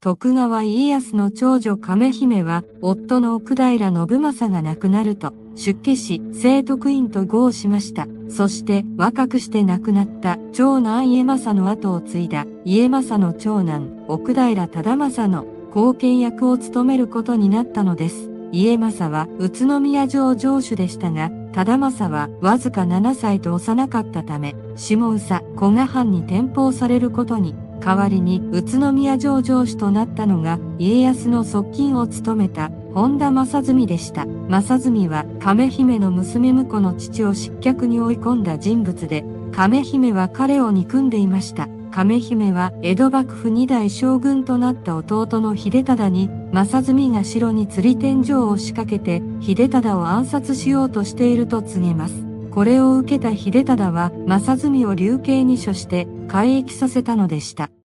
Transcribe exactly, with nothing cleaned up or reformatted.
徳川家康の長女亀姫は、夫の奥平信正が亡くなると、出家し、清徳院と号しました。そして、若くして亡くなった長男家政の後を継いだ家政の長男、奥平忠政の後見役を務めることになったのです。家政は宇都宮城城主でしたが、忠政はわずかななさいと幼かったため、下宇佐古賀藩に転封されることに、代わりに宇都宮城城主となったのが家康の側近を務めた本田正純でした。正純は亀姫の娘婿の父を失脚に追い込んだ人物で、亀姫は彼を憎んでいました。亀姫は江戸幕府に代将軍となった弟の秀忠に、正純が城に釣り天井を仕掛けて秀忠を暗殺しようとしていると告げます。これを受けた秀忠は正純を流刑に処して改易させたのでした。